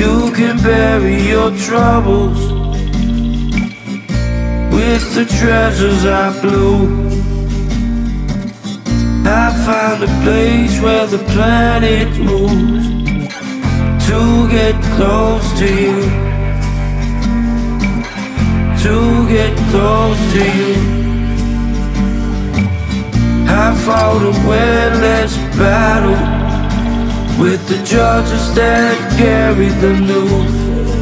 You can bury your troubles with the treasures I blew. I found a place where the planet moves to get close to you, to get close to you. I fought a windless battle with the judges that carry the news.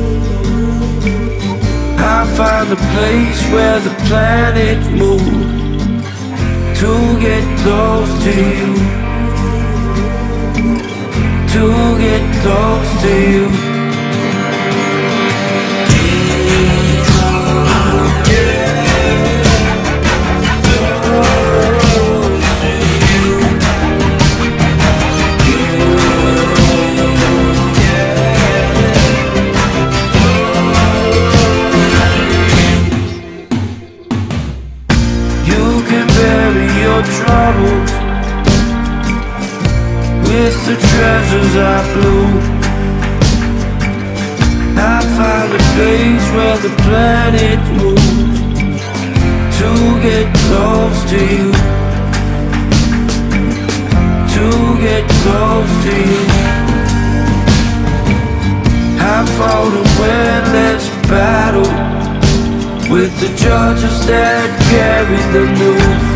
I found a place where the planet moves to get close to you, to get close to you. Your troubles with the treasures I blew. I found a place where the planet moves to get close to you, to get close to you. I fought a windless battle with the judges that carry the news.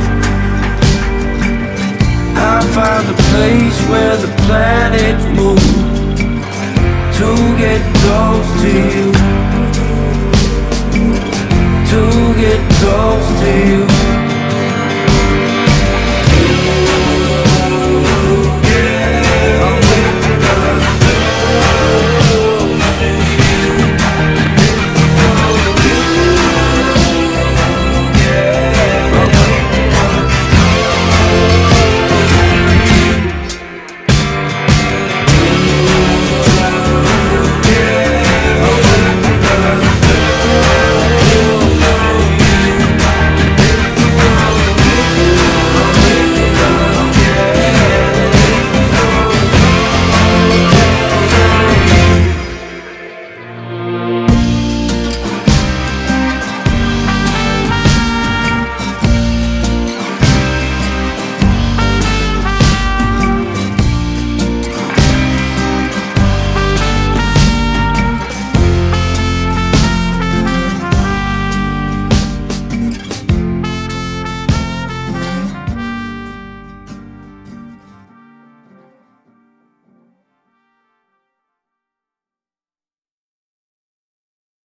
I found a place where the planet moves to get close to you, to get close to you.